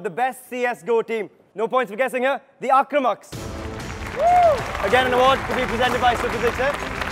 the best CSGO team. No points for guessing here. The Akramaks. Again, an award to be presented by Ucypher.